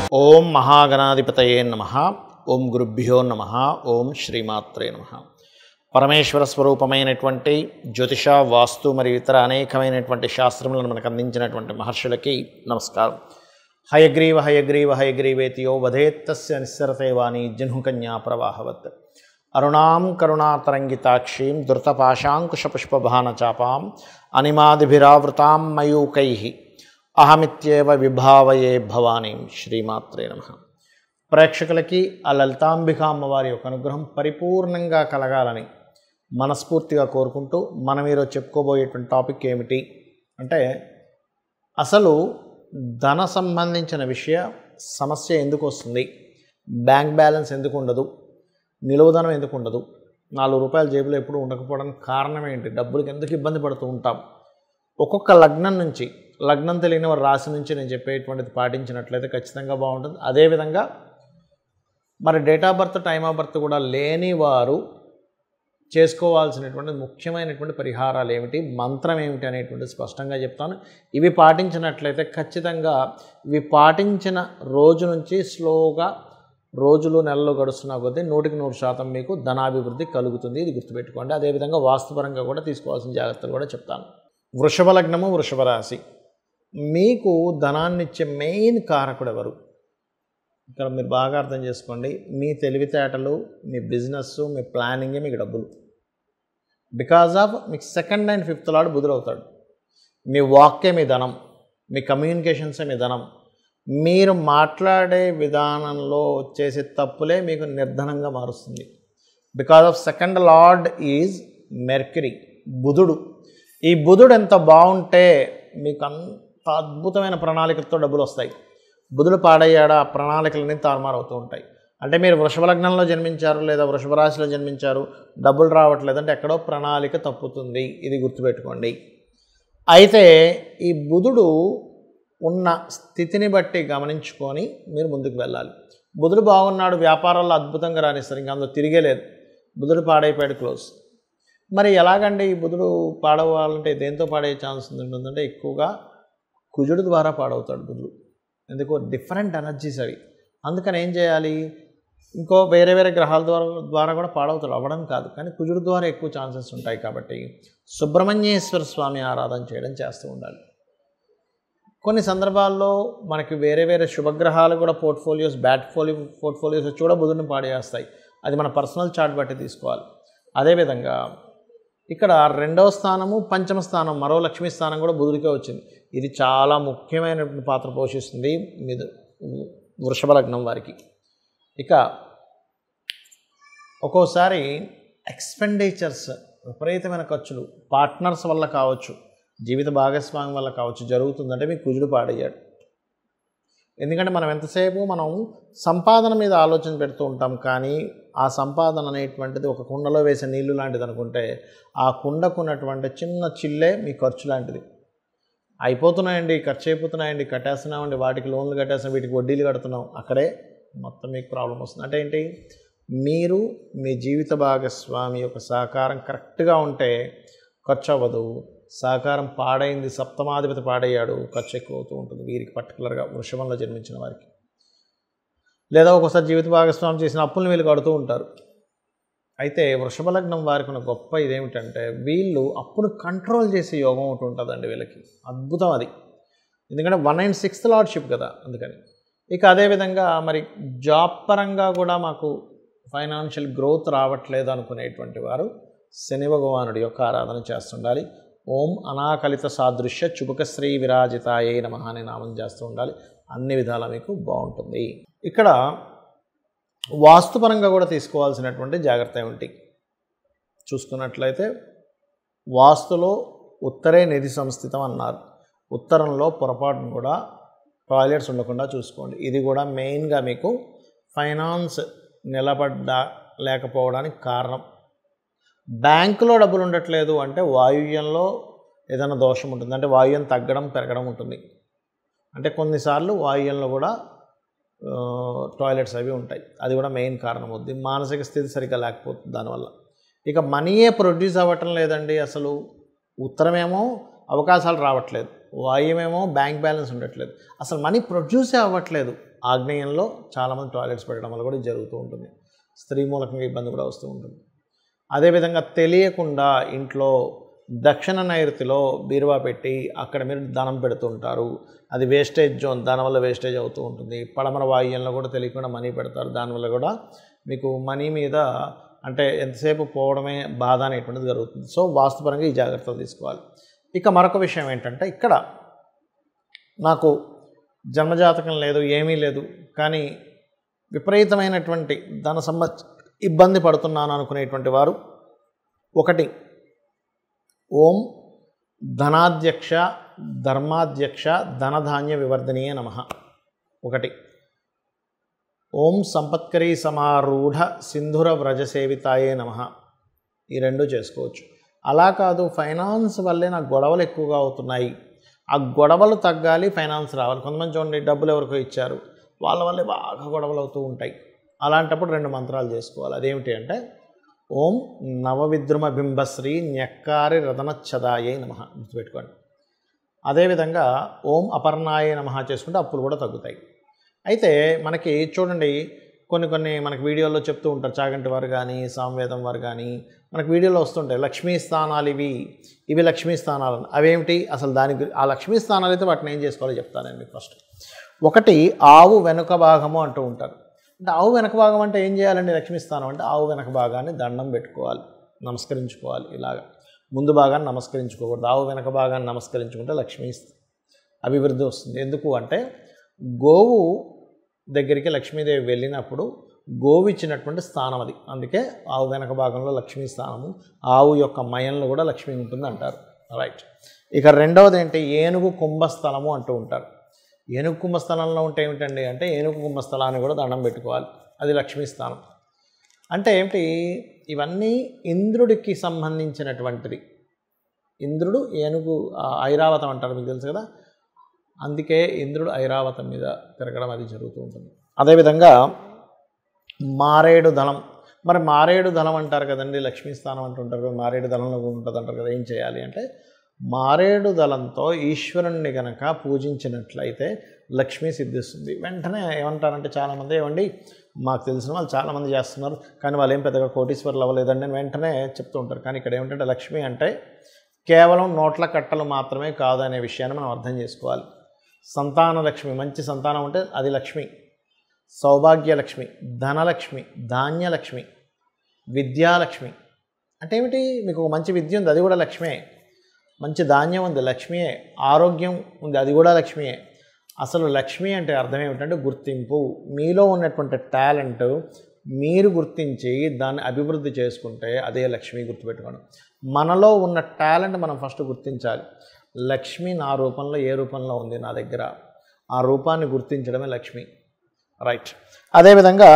ఓం మహాగణాధిపతయే నమః. ఓం గురుభ్యో నమః. ఓం శ్రీమాత్రే నమః. పరమేశ్వర స్వరూపమైనటువంటి జ్యోతిష, వాస్తు మరియు ఇతర అనేకమైనటువంటి శాస్త్రములను మనకు అందించినటువంటి మహర్షులకి నమస్కారం. హయగ్రీవ హయగ్రీవ హయగ్రీవేతియో వధేత్తస్య నిస్సరతే వాణి జహ్నుకన్యా ప్రవాహవత్. అరుణాం కరుణాతరంగితాక్షీం ధృతపాశాంకుశపుష్పభానచాపాం అనిమాదిభిరావృతాం మయూకైః అహమిత్యేవ విభావయే భవానీం. శ్రీమాత్రే నమః. ప్రేక్షకులకి ఆ లలితాంబిక అమ్మవారి యొక్క అనుగ్రహం పరిపూర్ణంగా కలగాలని మనస్ఫూర్తిగా కోరుకుంటూ మనం ఈరోజు చెప్పుకోబోయేటువంటి టాపిక్ ఏమిటి అంటే, అసలు ధన సంబంధించిన సమస్య ఎందుకు వస్తుంది, బ్యాంక్ బ్యాలెన్స్ ఎందుకు ఉండదు, నిలువధనం ఎందుకు ఉండదు, 4 రూపాయల జేబులో ఎప్పుడు ఉండకపోవడానికి కారణం ఏంటి, డబ్బులకి ఎందుకు ఇబ్బంది పడుతూ ఉంటాం, ఒక్కొక్క లగ్నం తెలియని వారి రాశి నుంచి నేను చెప్పేటువంటిది పాటించినట్లయితే ఖచ్చితంగా బాగుంటుంది. అదేవిధంగా మరి date of birth, time of birth కూడా లేని వారు చేసుకోవాల్సినటువంటి ముఖ్యమైనటువంటి పరిహారాలు ఏమిటి, మంత్రం ఏమిటి అనేటువంటి స్పష్టంగా చెప్తాను. ఇవి పాటించినట్లయితే ఖచ్చితంగా ఇవి పాటించిన రోజు నుంచి స్లోగా రోజులు నెలలు గడుస్తున్న కొద్దీ 100% మీకు ధనాభివృద్ధి కలుగుతుంది. ఇది గుర్తుపెట్టుకోండి. అదేవిధంగా వాస్తుపరంగా కూడా తీసుకోవాల్సిన జాగ్రత్తలు కూడా చెప్తాను. వృషభ లగ్నము, వృషభ రాశి. మీకు ధనాన్నిచ్చే మెయిన్ కారకుడు ఎవరు? ఇక్కడ మీరు బాగా అర్థం చేసుకోండి. మీ తెలివితేటలు, మీ బిజినెస్, మీ ప్లానింగే మీకు డబ్బులు. బికాజ్ ఆఫ్ మీకు 2nd and 5th లార్డ్ బుధుడు అవుతాడు. మీ వాక్కే మీ ధనం, మీ కమ్యూనికేషన్సే మీ ధనం. మీరు మాట్లాడే విధానంలో చేసే తప్పులే మీకు నిర్ధనంగా మారుస్తుంది. Because of 2nd lord is Mercury, బుధుడు. ఈ బుధుడు ఎంత బాగుంటే మీకు అంత అద్భుతమైన ప్రణాళికలతో డబ్బులు వస్తాయి. బుధుడు పాడయ్యాడా ప్రణాళికలన్నీ తారుమారవుతూ ఉంటాయి. అంటే మీరు వృషభ లగ్నంలో జన్మించారు లేదా వృషభ రాశిలో జన్మించారు, డబ్బులు రావట్లేదు అంటే ఎక్కడో ప్రణాళిక తప్పుతుంది. ఇది గుర్తుపెట్టుకోండి. అయితే ఈ బుధుడు ఉన్న స్థితిని బట్టి గమనించుకొని మీరు ముందుకు వెళ్ళాలి. బుధుడు బాగున్నాడు, వ్యాపారాల్లో అద్భుతంగా రాణిస్తారు, ఇంకా అందులో తిరిగే లేదు. బుధుడు పాడైపోయాడు, క్లోజ్. మరి ఎలాగండి ఈ బుధుడు పాడవాలంటే దేంతో పాడే ఛాన్స్ ఉంటుందంటే ఎక్కువగా కుజుడు ద్వారా పాడవుతాడు బుధుడు. ఎందుకో డిఫరెంట్ ఎనర్జీస్ అవి. అందుకని ఏం చేయాలి, ఇంకో వేరే గ్రహాల ద్వారా కూడా పాడవుతాడు, అవ్వడం కాదు, కానీ కుజుడు ద్వారా ఎక్కువ ఛాన్సెస్ ఉంటాయి. కాబట్టి సుబ్రహ్మణ్యేశ్వర స్వామి ఆరాధన చేయడం చేస్తూ ఉండాలి. కొన్ని సందర్భాల్లో మనకి వేరే శుభగ్రహాలు కూడా బ్యాడ్ పోర్ట్ఫోలియోస్ వచ్చి కూడా బుధుడిని పాడేస్తాయి. అది మన పర్సనల్ చార్ట్ బట్టి తీసుకోవాలి. అదేవిధంగా ఇక్కడ 2వ స్థానము, 5వ స్థానం, మరో లక్ష్మీ స్థానం కూడా బుధుడికే వచ్చింది. ఇది చాలా ముఖ్యమైనటువంటి పాత్ర పోషిస్తుంది వృషభ లగ్నం వారికి. ఇక ఒక్కోసారి ఎక్స్పెండిచర్స్, విపరీతమైన ఖర్చులు పార్ట్నర్స్ వల్ల కావచ్చు, జీవిత భాగస్వామి వల్ల కావచ్చు జరుగుతుందంటే మీకు కుజుడు పాడయ్యాడు. ఎందుకంటే మనం ఎంతసేపు సంపాదన మీద ఆలోచన పెడుతూ ఉంటాం, కానీ ఆ సంపాదన అనేటువంటిది ఒక కుండలో వేసే నీళ్లు లాంటిది అనుకుంటే ఆ కుండకున్నటువంటి చిన్న చిల్లే మీ ఖర్చు లాంటిది. అయిపోతున్నాయండి, ఖర్చు అయిపోతున్నాయండి, కట్టేస్తున్నామండి, వాటికి లోన్లు కట్టేస్తున్నాం, వీటికి వడ్డీలు కడుతున్నాం, అక్కడే మొత్తం మీకు ప్రాబ్లం వస్తుంది. అంటే ఏంటి, మీరు మీ జీవిత భాగస్వామి యొక్క సహకారం కరెక్ట్గా ఉంటే ఖర్చు అవ్వదు. సహకారం పాడైంది, సప్తమాధిపతి పాడయ్యాడు, ఖర్చు ఎక్కువ అవుతూ ఉంటుంది వీరికి, పర్టికులర్గా వృషభంలో జన్మించిన వారికి. లేదా ఒక్కోసారి జీవిత భాగస్వామి చేసిన అప్పులను వీళ్ళు కడుతూ ఉంటారు. అయితే వృషభ లగ్నం వారికి ఉన్న గొప్ప ఇదేమిటంటే, వీళ్ళు అప్పును కంట్రోల్ చేసే యోగం ఒకటి ఉంటుందండి వీళ్ళకి. అద్భుతం అది. ఎందుకంటే 1 and 6th లార్డ్షిప్ కదా, అందుకని. ఇక అదేవిధంగా మరి జాబ్ పరంగా కూడా మాకు ఫైనాన్షియల్ గ్రోత్ రావట్లేదు అనుకునేటువంటి వారు శని భగవానుడి యొక్క ఆరాధన చేస్తుండాలి. ఓం అనాకలిత సాదృశ్య చుబుక శ్రీ విరాజితాయే నమః అనే నామం చేస్తూ ఉండాలి. అన్ని విధాలా మీకు బాగుంటుంది. ఇక్కడ వాస్తుపరంగా కూడా తీసుకోవాల్సినటువంటి జాగ్రత్త ఏమిటి చూసుకున్నట్లయితే, వాస్తులో ఉత్తరే నిధి సంస్థితం అన్నారు. ఉత్తరంలో పొరపాటును కూడా టాయిలెట్స్ ఉండకుండా చూసుకోండి. ఇది కూడా మెయిన్గా మీకు ఫైనాన్స్ లేకపోవడానికి కారణం. బ్యాంకులో డబ్బులు ఉండట్లేదు అంటే వాయువ్యంలో ఏదైనా దోషం ఉంటుంది, అంటే వాయువ్యం తగ్గడం పెరగడం ఉంటుంది. అంటే కొన్నిసార్లు వాయువ్యంలో కూడా టాయిలెట్స్ అవి ఉంటాయి, అది కూడా మెయిన్ కారణం అవుద్ది. మానసిక స్థితి సరిగ్గా లేకపోతుంది దానివల్ల. ఇక మనీయే ప్రొడ్యూస్ అవ్వటం లేదండి. అసలు ఉత్తరమేమో అవకాశాలు రావట్లేదు, వాయువ్యమేమో బ్యాంక్ బ్యాలెన్స్ ఉండట్లేదు, అసలు మనీ ప్రొడ్యూసే అవ్వట్లేదు. ఆగ్నేయంలో చాలామంది టాయిలెట్స్ పెట్టడం వల్ల కూడా ఇది జరుగుతూ ఉంటుంది. స్త్రీ మూలకంగా ఇబ్బంది కూడా వస్తూ ఉంటుంది. అదేవిధంగా తెలియకుండా ఇంట్లో దక్షిణ నైరుతిలో బీరువా పెట్టి అక్కడ మీరు ధనం పెడుతుంటారు. అది వేస్టేజ్ జోన్, దానివల్ల వేస్టేజ్ అవుతూ ఉంటుంది. పడమర వాయువ్యంలో కూడా తెలియకుండా మనీ పెడతారు. దానివల్ల కూడా మీకు మనీ మీద అంటే ఎంతసేపు పోవడమే బాధ అనేటువంటిది జరుగుతుంది. సో వాస్తుపరంగా ఈ జాగ్రత్తలు తీసుకోవాలి. ఇక మరొక విషయం ఏంటంటే, ఇక్కడ నాకు జన్మజాతకం లేదు, ఏమీ లేదు, కానీ విపరీతమైనటువంటి ధన ఇబ్బంది పడుతున్నాను అనుకునేటువంటి వారు, ఒకటి ఓం ధనాధ్యక్ష ధర్మాధ్యక్ష ధనధాన్య వివర్ధనీయ నమః, ఒకటి ఓం సంపత్కరీ సమారూఢ సింధుర వ్రజసేవితాయే నమః, ఈ రెండు చేసుకోవచ్చు. అలా కాదు, ఫైనాన్స్ వల్లే నాకు గొడవలు ఎక్కువగా అవుతున్నాయి, ఆ గొడవలు తగ్గాలి, ఫైనాన్స్ రావాలి. కొంతమంది చూడండి, డబ్బులు ఎవరికో ఇచ్చారు, వాళ్ళ వల్లే బాగా గొడవలు అవుతూ ఉంటాయి. అలాంటప్పుడు 2 మంత్రాలు చేసుకోవాలి. అదేమిటి అంటే, ఓం నవవిద్రుమ బింబశ్రీ న్యక్కారి రతనచ్చదాయే నమః, గుర్తుపెట్టుకోండి. అదేవిధంగా ఓం అపర్ణాయే నమః చేసుకుంటే అప్పులు కూడా తగ్గుతాయి. అయితే మనకి చూడండి, కొన్ని మనకి వీడియోల్లో చెప్తూ ఉంటారు, చాగంటి వారు కానీ సామవేదం వారు కానీ మనకు వీడియోలో వస్తుంటాయి, లక్ష్మీ స్థానాలు ఇవి లక్ష్మీ స్థానాలు. అవేమిటి అసలు? ఆ లక్ష్మీ స్థానాలు అయితే వాటిని ఏం చేసుకోవాలో చెప్తాను మీకు. ఫస్ట్ ఒకటి ఆవు వెనుక భాగము అంటూ ఉంటారు. అంటే ఆవు వెనక భాగం అంటే ఏం చేయాలండి? లక్ష్మీ స్థానం అంటే ఆవు వెనక భాగాన్ని దండం పెట్టుకోవాలి, నమస్కరించుకోవాలి. ఇలాగా ముందు భాగాన్ని నమస్కరించుకోకూడదు, ఆవు వెనక భాగాన్ని నమస్కరించుకుంటే లక్ష్మీ అభివృద్ధి వస్తుంది. ఎందుకు అంటే, గోవు దగ్గరికి లక్ష్మీదేవి వెళ్ళినప్పుడు గోవు ఇచ్చినటువంటి స్థానం అది. అందుకే ఆవు వెనక భాగంలో లక్ష్మీ స్థానము, ఆవు యొక్క మయంలో కూడా లక్ష్మి ఉంటుంది అంటారు. రైట్. ఇక రెండవది ఏంటి? ఏనుగు కుంభస్థలము అంటూ ఉంటారు. ఏనుగు కుంభస్థలంలో ఉంటే ఏమిటండి అంటే, ఏనుగు కుంభస్థలాన్ని కూడా దండం పెట్టుకోవాలి, అది లక్ష్మీ స్థానం. అంటే ఏమిటి? ఇవన్నీ ఇంద్రుడికి సంబంధించినటువంటిది. ఇంద్రుడు ఏనుగు ఐరావతం అంటారు, మీకు తెలుసు కదా. అందుకే ఇంద్రుడు ఐరావతం మీద తిరగడం అది జరుగుతూ ఉంటుంది. అదేవిధంగా మారేడు దళం. మరి మారేడు దళం అంటారు కదండి, లక్ష్మీ స్థానం అంటుంటారు కదా, మారేడు దళంలో ఉంటుంది అంటారు కదా. ఏం చేయాలి అంటే, మారేడు దళంతో ఈశ్వరుణ్ణి కనుక పూజించినట్లయితే లక్ష్మీ సిద్ధిస్తుంది. వెంటనే ఏమంటారంటే చాలామంది, ఏమండి మాకు తెలిసిన వాళ్ళు చాలామంది చేస్తున్నారు, కానీ వాళ్ళు ఏం పెద్దగా కోటీశ్వరులు అవ్వలేదండి అని వెంటనే చెప్తూ ఉంటారు. కానీ ఇక్కడ ఏమిటంటే, లక్ష్మి అంటే కేవలం నోట్ల కట్టలు మాత్రమే కాదు అనే విషయాన్ని మనం అర్థం చేసుకోవాలి. సంతాన లక్ష్మి, మంచి సంతానం ఉంటే అది లక్ష్మి, సౌభాగ్యలక్ష్మి, ధనలక్ష్మి, ధాన్యలక్ష్మి, విద్యాలక్ష్మి. అంటే ఏమిటి? మీకు మంచి విద్య ఉంది, అది కూడా లక్ష్మే. మంచి ధాన్యం ఉంది, లక్ష్మియే. ఆరోగ్యం ఉంది, అది కూడా లక్ష్మియే. అసలు లక్ష్మి అంటే అర్థం ఏమిటంటే గుర్తింపు. మీలో ఉన్నటువంటి టాలెంట్ మీరు గుర్తించి దాన్ని అభివృద్ధి చేసుకుంటే అదే లక్ష్మి. గుర్తుపెట్టుకోండి, మనలో ఉన్న టాలెంట్ మనం ఫస్ట్ గుర్తించాలి. లక్ష్మి నా రూపంలో ఏ రూపంలో ఉంది నా దగ్గర, ఆ రూపాన్ని గుర్తించడమే లక్ష్మి. రైట్. అదేవిధంగా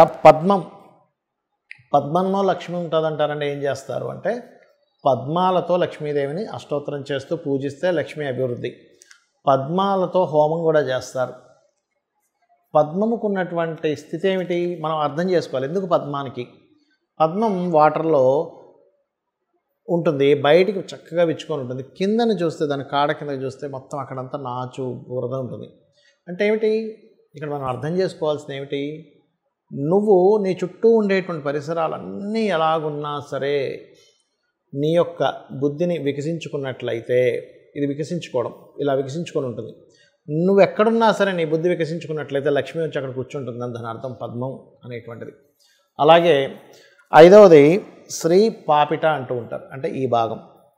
పద్మంలో లక్ష్మి ఉంటుందంటారంటే ఏం చేస్తారు అంటే, పద్మాలతో లక్ష్మీదేవిని అష్టోత్తరం చేస్తూ పూజిస్తే లక్ష్మీ అభివృద్ధి. పద్మాలతో హోమం కూడా చేస్తారు. పద్మముకు ఉన్నటువంటి స్థితి ఏమిటి మనం అర్థం చేసుకోవాలి. ఎందుకు పద్మానికి? పద్మం వాటర్లో ఉంటుంది, బయటికి చక్కగా విచ్చుకొని ఉంటుంది. కిందని చూస్తే, దాని కాడ కింద చూస్తే మొత్తం అక్కడంతా నాచు బురద ఉంటుంది. అంటే ఏమిటి? ఇక్కడ మనం అర్థం చేసుకోవాల్సింది ఏమిటి? నువ్వు నీ చుట్టూ ఉండేటువంటి పరిసరాలన్నీ ఎలాగున్నా సరే నీ యొక్క బుద్ధిని వికసించుకున్నట్లయితే, ఇది వికసించుకోవడం ఇలా వికసించుకొని ఉంటుంది. నువ్వు ఎక్కడున్నా సరే నీ బుద్ధి వికసించుకున్నట్లయితే లక్ష్మి వచ్చి అక్కడ కూర్చుంటుందని దాని అర్థం పద్మం అనేటువంటిది. అలాగే ఐదవది శ్రీ పాపిట అంటూ ఉంటారు. అంటే ఈ భాగం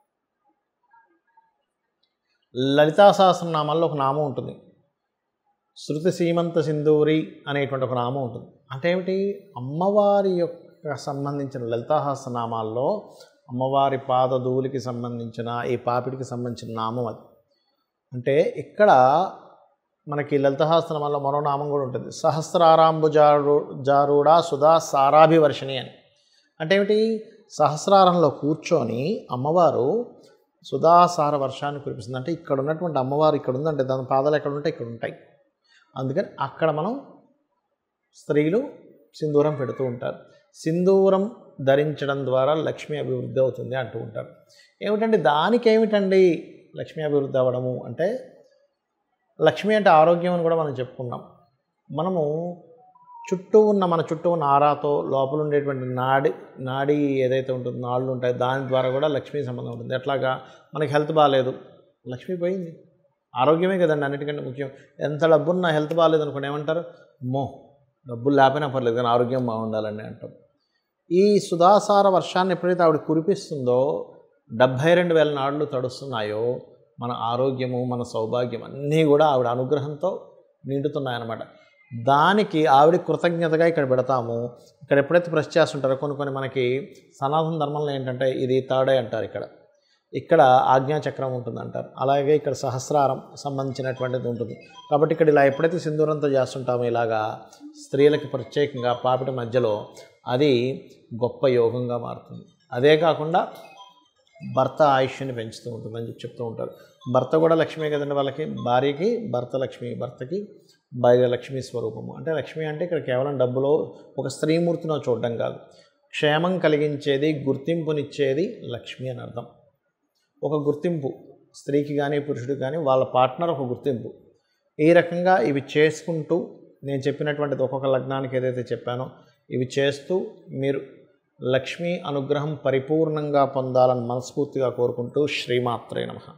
లలితా సహస్రనామాల్లో ఒక నామం ఉంటుంది, శృతి సీమంత సింధూరి అనేటువంటి ఒక నామం ఉంటుంది. అంటే ఏమిటి? అమ్మవారి యొక్క సంబంధించిన లలితా సహస్రనామాల్లో అమ్మవారి పాదధూలికి సంబంధించిన ఈ పాపిటికి సంబంధించిన నామం అది. అంటే ఇక్కడ మనకి లలిత సహస్రనామాల్లో మరో నామం కూడా ఉంటుంది, సహస్రారాంబు జారూఢ సుధా సారాభివర్షిణి అని. అంటే ఏమిటి? సహస్రారంలో కూర్చొని అమ్మవారు సుధాసార వర్షాన్ని కురిపిస్తుంది. అంటే ఇక్కడ ఉన్నటువంటి అమ్మవారు ఇక్కడ ఉందంటే దాని పాదాలు ఎక్కడ ఉంటాయి? ఇక్కడ ఉంటాయి. అందుకని అక్కడ మనం స్త్రీలు సింధూరం పెడుతూ ఉంటారు. సింధూరం ధరించడం ద్వారా లక్ష్మీ అభివృద్ధి అవుతుంది అంటూ ఉంటారు. ఏమిటండి దానికి ఏమిటండి లక్ష్మీ అభివృద్ధి అవ్వడము అంటే, లక్ష్మి అంటే ఆరోగ్యం అని కూడా మనం చెప్పుకున్నాం. మనము మన చుట్టూ ఉన్న ఆరాతో లోపల ఉండేటువంటి నాడి ఏదైతే ఉంటుందో నాళ్ళు ఉంటాయి, దాని ద్వారా కూడా లక్ష్మీ సంబంధం ఉంటుంది. ఎట్లాగా మనకి హెల్త్ బాగాలేదు, లక్ష్మీ పోయింది. ఆరోగ్యమే కదండి అన్నిటికంటే ముఖ్యం. ఎంత డబ్బున్నా హెల్త్ బాగాలేదు అనుకోండి ఏమంటారు, అమ్మో డబ్బులు లేకపోయినా పర్లేదు కానీ ఆరోగ్యం బాగుండాలని అంటాం. ఈ సుధాసార వర్షాన్ని ఎప్పుడైతే ఆవిడ కురిపిస్తుందో 72,000 నాడులు తడుస్తున్నాయో మన ఆరోగ్యము, మన సౌభాగ్యం అన్నీ కూడా ఆవిడ అనుగ్రహంతో నిండుతున్నాయన్నమాట. దానికి ఆవిడ కృతజ్ఞతగా ఇక్కడ పెడతాము. ఇక్కడ ఎప్పుడైతే ప్రెస్ చేస్తుంటారో కొన్ని మనకి సనాతన ధర్మంలో ఏంటంటే ఇది తాడే అంటారు, ఇక్కడ ఆజ్ఞాచక్రం ఉంటుందంటారు. అలాగే ఇక్కడ సహస్రారం సంబంధించినటువంటిది ఉంటుంది. కాబట్టి ఇక్కడ ఇలా ఎప్పుడైతే సింధూరంతో చేస్తుంటామో ఇలాగా స్త్రీలకి ప్రత్యేకంగా పాపిట మధ్యలో అది గొప్ప యోగంగా మారుతుంది. అదే కాకుండా భర్త ఆయుష్ని పెంచుతూ ఉంటుందని చెప్తూ ఉంటారు. భర్త కూడా లక్ష్మీ కదండి, వాళ్ళకి భార్యకి భర్త లక్ష్మి, భర్తకి భార్య లక్ష్మీ స్వరూపము. అంటే లక్ష్మి అంటే ఇక్కడ కేవలం డబ్బులో ఒక స్త్రీమూర్తిలో చూడడం కాదు, క్షేమం కలిగించేది, గుర్తింపునిచ్చేది లక్ష్మి అని అర్థం. ఒక గుర్తింపు స్త్రీకి కానీ పురుషుడికి కానీ వాళ్ళ పార్ట్నర్ ఒక గుర్తింపు. ఈ రకంగా ఇవి చేసుకుంటూ నేను చెప్పినటువంటిది ఒక్కొక్క లగ్నానికి ఏదైతే చెప్పానో ఇవి చేస్తూ మీరు లక్ష్మీ అనుగ్రహం పరిపూర్ణంగా పొందాలని మనస్ఫూర్తిగా కోరుకుంటూ శ్రీమాత్రే నమః.